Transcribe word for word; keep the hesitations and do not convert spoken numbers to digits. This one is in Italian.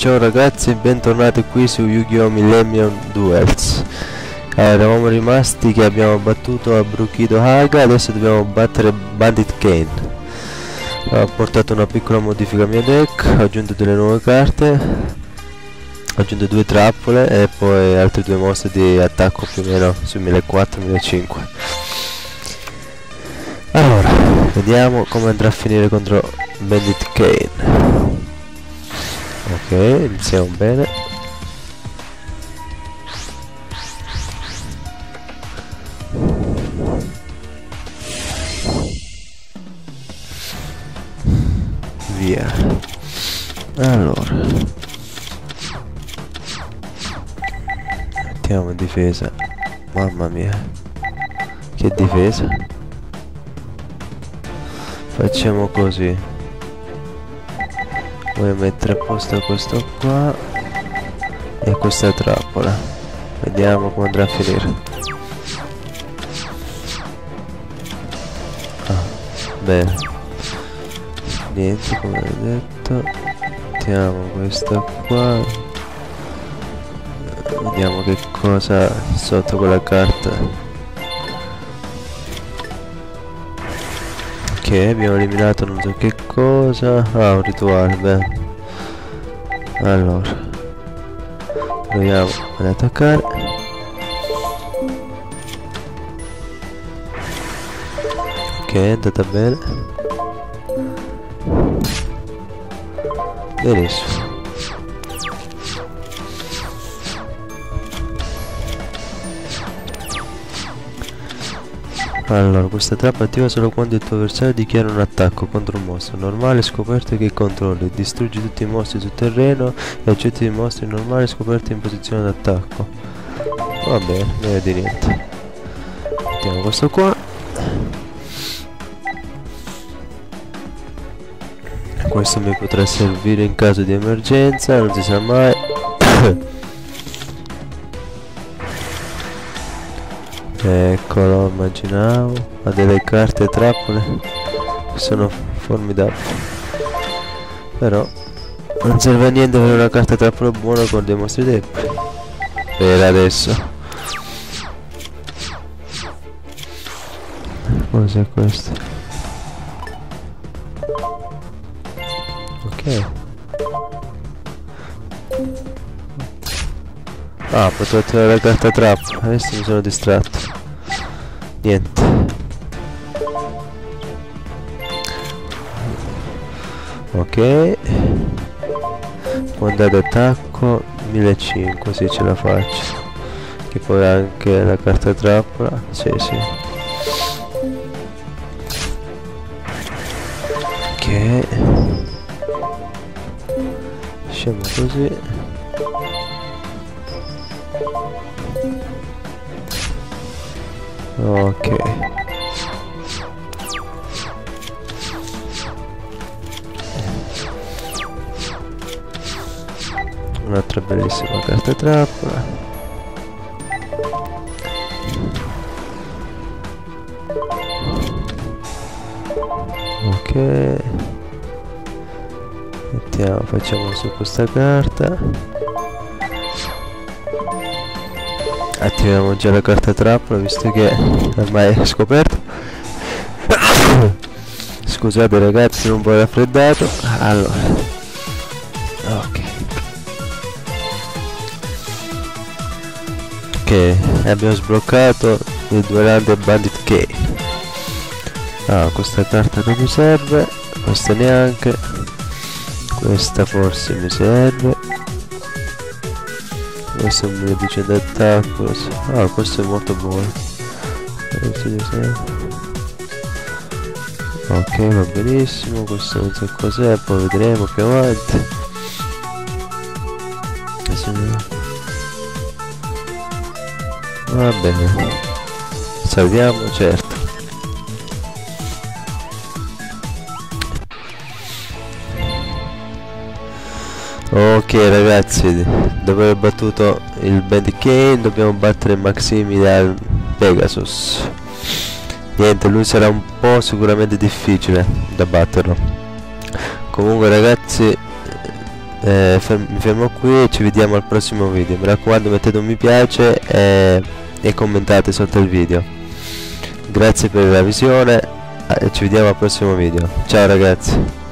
Ciao ragazzi, bentornati qui su Yu-Gi-Oh! Millennium Duels. Eh, eravamo rimasti che abbiamo battuto a Brukido Haga, adesso dobbiamo battere Bandit Kane. Ho portato una piccola modifica al mio deck, ho aggiunto delle nuove carte, ho aggiunto due trappole e poi altri due mostri di attacco più o meno sui millequattrocento millecinquecento. Allora, vediamo come andrà a finire contro Bandit Kane. Ok, iniziamo bene. Via. Allora, mettiamo in difesa. Mamma mia, che difesa. Facciamo così. Voglio mettere a posto questo qua e questa trappola. Vediamo come andrà a finire. Ah, bene. Niente, come ho detto. Mettiamo questo qua. Vediamo che cosa sotto quella carta. Ok, abbiamo eliminato non so che cosa. Ah, un rituale, bene. Allora, proviamo ad attaccare. Ok, è andata bene. Benissimo. Allora, questa trappola attiva solo quando il tuo avversario dichiara un attacco contro un mostro normale scoperto che controlli. Distruggi tutti i mostri sul terreno e accetti i mostri normali scoperti in posizione d'attacco. Va bene, meglio di niente. Mettiamo questo qua. Questo mi potrà servire in caso di emergenza, non si sa mai. Eccolo, immaginavo. Ha delle carte trappole che sono formidabili. Però non serve a niente avere una carta trappola buona con dei mostri deboli. Per adesso. Cos'è questo? Ok. Ah, potevo attivare la carta trappola. Adesso mi sono distratto. Niente. Ok. Quando d'attacco millecinquecento, sì, ce la faccio. Che poi anche la carta trappola. Sì, sì. Ok. Lasciamo così. Ok. Un'altra bellissima carta trappola. Ok. Mettiamo, facciamo su questa carta. Attiviamo già la carta trappola visto che ormai è scoperto. Scusate ragazzi, non un po' raffreddato. Allora, ok. Ok, abbiamo sbloccato il duelante Bandit Kane. Ah, questa carta non mi serve, questa neanche, questa forse mi serve. Questo è un medice d'attacco. Ah, questo è molto buono. Ok, va benissimo. Questo non so cos'è, poi vedremo più avanti. Va bene. Salviamo, certo. Ok ragazzi, dopo aver battuto il Bandit Kane dobbiamo battere Maximilian Pegasus. Niente, lui sarà un po' sicuramente difficile da batterlo. Comunque ragazzi, eh, ferm mi fermo qui e ci vediamo al prossimo video. Mi raccomando, mettete un mi piace e, e commentate sotto il video. Grazie per la visione e ci vediamo al prossimo video. Ciao ragazzi.